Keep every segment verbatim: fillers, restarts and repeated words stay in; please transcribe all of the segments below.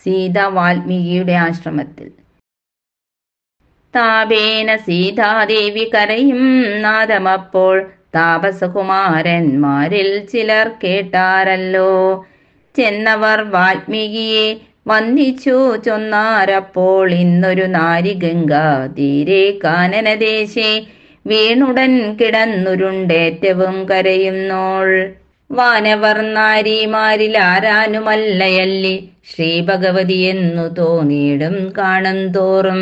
സീത വാൽമീകിയുടെ ആശ്രമത്തിൽ. താപേന സീതാദേവി കരയും നാദമപ്പോൾ താപസകുമാരന്മാരിൽ ചിലർ കേട്ടാരല്ലോ. ചെന്നവർ വാൽമീകിയെ വന്ദിച്ചു ചൊന്നാരപ്പോൾ, ഇന്നൊരു നാരി ഗംഗാ തീരെ കാനനദേശേ വീണുടൻ കിടന്നുരുണ്ടേറ്റവും കരയുന്നോൾ. വാനവർ നാരിമാരിൽ ആരാനുമല്ലയല്ലി ശ്രീഭഗവതി എന്നു തോന്നിയിടും കാണും തോറും.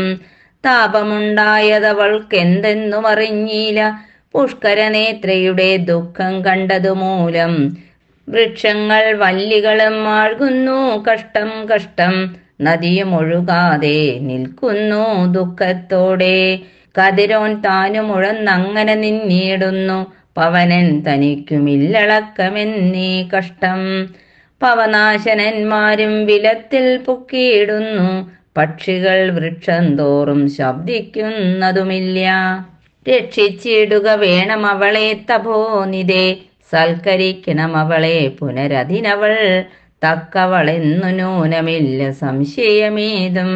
താപമുണ്ടായതവൾക്കെന്തെന്നും അറിഞ്ഞില്ല, പുഷ്കരനേത്രയുടെ ദുഃഖം കണ്ടതുമൂലം. വൃക്ഷങ്ങൾ വല്ലികളും ആഴ്കുന്നു കഷ്ടം കഷ്ടം, നദിയും ഒഴുകാതെ നിൽക്കുന്നു ദുഃഖത്തോടെ. കതിരോൻ താനുമുഴന്നങ്ങനെ നിന്നിടുന്നു, പവനൻ തനിക്കുമില്ലളക്കമെന്നീ കഷ്ടം. പവനാശനന്മാരും വിലത്തിൽ പൊക്കിയിടുന്നു, പക്ഷികൾ വൃക്ഷം തോറും ശബ്ദിക്കുന്നതുമില്ല. രക്ഷിച്ചിടുക വേണം അവളെ തപോനിധേ, സൽക്കരിക്കണം അവളെ പുനരതിനവൾ തക്കവളെന്നു നൂനമില്ല സംശയമേതും.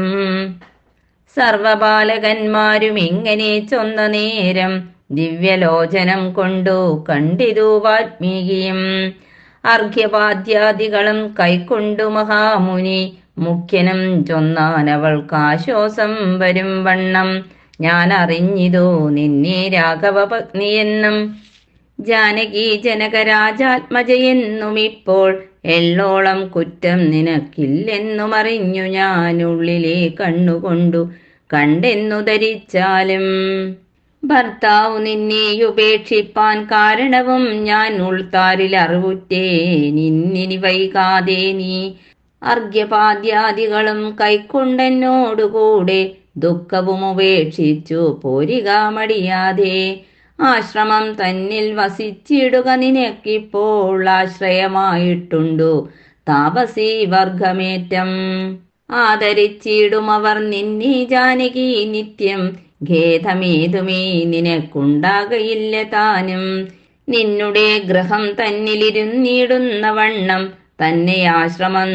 സർവബാലകന്മാരും ഇങ്ങനെ ചൊന്ന നേരം ദിവ്യലോചനം കൊണ്ടു കണ്ടിതു വാൽമീകിയും. അർഘ്യപാദ്യാദികളും കൈക്കൊണ്ടു മഹാമുനി മുഖ്യനും ചൊന്നാനവൾക്കാശ്വാസം വരും വണ്ണം. ഞാൻ അറിഞ്ഞിതു നിന്നെ രാഘവ പത്നിയെന്നും ജാനകി ജനകരാജാത്മജയെന്നും ഇപ്പോൾ എള്ളോളം കുറ്റം നിനക്കില്ലെന്നും അറിഞ്ഞു ഞാൻ ഉള്ളിലെ കണ്ണുകൊണ്ടു കണ്ടെന്നു ധരിച്ചാലും. ഭർത്താവു നിന്നെ ഉപേക്ഷിപ്പാൻ കാരണവും ഞാൻ ഉൾത്താരിൽ അറിവുറ്റേ നിന്നിനി വൈകാതെ നീ അർഘ്യപാദ്യാദികളും കൈക്കൊണ്ടെന്നോടുകൂടെ ദുഃഖവും ഉപേക്ഷിച്ചു പോരിക മടിയാതെ. ആശ്രമം തന്നിൽ വസിച്ചിടുക നിനക്കിപ്പോൾ ആശ്രയമായിട്ടുണ്ടു താപസീ വർഗമേറ്റം. ആദരിച്ചിടുമവർ നിന്നെ ജാനകി നിത്യം, ഖേദമേതുമേ നിനക്കുണ്ടാകയില്ല താനും. നിന്നുടെ ഗ്രഹം തന്നിലിരുന്നിടുന്ന വണ്ണം തന്നെ ആശ്രമം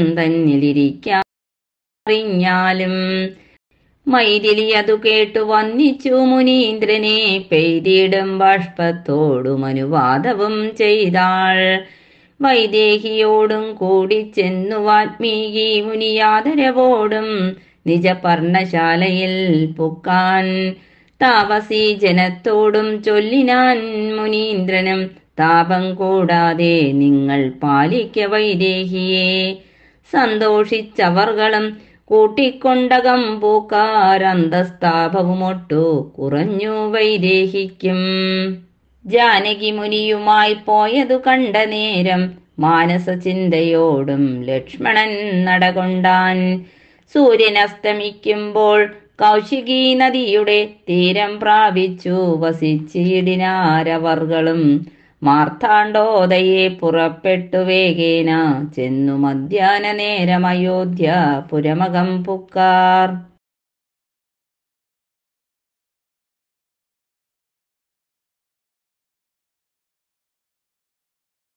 തന്നിലിരിക്കാറിഞ്ഞാലും. മൈഥിലി അതു കേട്ടു വന്നിച്ചു മുനീന്ദ്രനെ, പെയ്തിടും ബാഷ്പത്തോടും അനുവാദവും ചെയ്താൾ. വൈദേഹിയോടും കൂടി ചെന്നു വാൽമീകി മുനിയാദരവോടും നിജ പർണശാലയിൽ പുക്കാൻ. താപസീ ജനത്തോടും ചൊല്ലിനാൻ മുനീന്ദ്രനും, താപം കൂടാതെ നിങ്ങൾ പാലിക്ക വൈദേഹിയെ. സന്തോഷിച്ചവർകളും കൂട്ടിക്കൊണ്ടകം പൂക്കാരന്തസ്താപവുമൊട്ടു കുറഞ്ഞു വൈദേഹിക്കും. ജാനകി മുനിയുമായി പോയതു കണ്ട നേരം മാനസചിന്തയോടും ലക്ഷ്മണൻ നടകൊണ്ടാൻ. സൂര്യനസ്തമിക്കുമ്പോൾ കൗശികി നദിയുടെ തീരം പ്രാപിച്ചു വസിച്ചിടിനാരവർകളും. മാർത്താണ്ഡോദയെ പുറപ്പെട്ടു വേഗേന ചെന്നു മധ്യാന നേരം അയോധ്യ പുരമകം പുക്കാർ.